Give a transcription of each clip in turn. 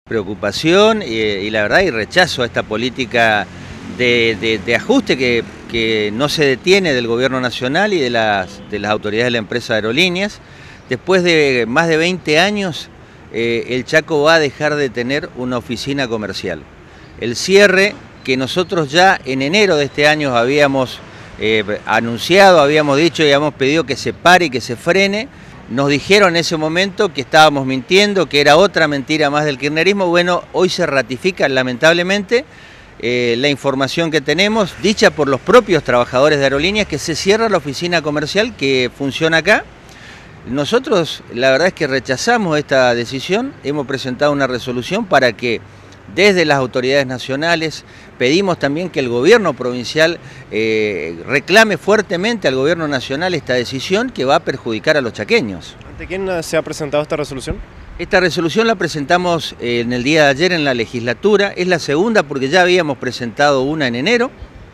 Preocupación y la verdad y rechazo a esta política de ajuste que no se detiene del gobierno nacional y de las autoridades de la empresa Aerolíneas. Después de más de 20 años el Chaco va a dejar de tener una oficina comercial. El cierre que nosotros ya en enero de este año habíamos anunciado, habíamos dicho y habíamos pedido que se pare y que se frene. Nos dijeron en ese momento que estábamos mintiendo, que era otra mentira más del kirchnerismo. Bueno, hoy se ratifica lamentablemente la información que tenemos, dicha por los propios trabajadores de Aerolíneas, que se cierra la oficina comercial que funciona acá. Nosotros la verdad es que rechazamos esta decisión, hemos presentado una resolución para que desde las autoridades nacionales pedimos también que el gobierno provincial reclame fuertemente al gobierno nacional esta decisión que va a perjudicar a los chaqueños. ¿Ante quién se ha presentado esta resolución? Esta resolución la presentamos en el día de ayer en la legislatura, es la segunda porque ya habíamos presentado una en enero.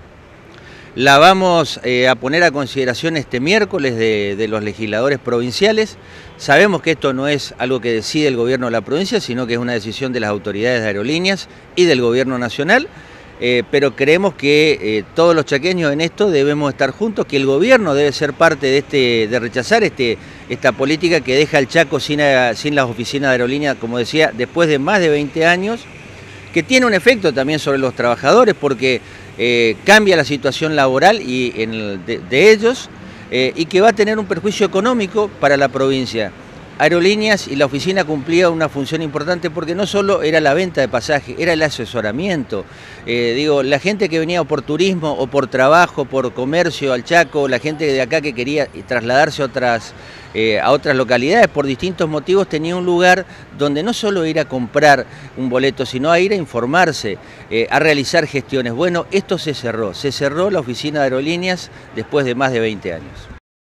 La vamos a poner a consideración este miércoles de los legisladores provinciales. Sabemos que esto no es algo que decide el gobierno de la provincia, sino que es una decisión de las autoridades de Aerolíneas y del gobierno nacional, pero creemos que todos los chaqueños en esto debemos estar juntos, que el gobierno debe ser parte de rechazar esta política que deja al Chaco sin las oficinas de Aerolíneas, como decía, después de más de 20 años, que tiene un efecto también sobre los trabajadores porque cambia la situación laboral de ellos y que va a tener un perjuicio económico para la provincia. Aerolíneas y la oficina cumplía una función importante porque no solo era la venta de pasajes, era el asesoramiento. La gente que venía o por turismo o por trabajo, por comercio al Chaco, la gente de acá que quería trasladarse a otras localidades por distintos motivos, tenía un lugar donde no solo ir a comprar un boleto, sino a ir a informarse, a realizar gestiones. Bueno, esto se cerró la oficina de Aerolíneas después de más de 20 años.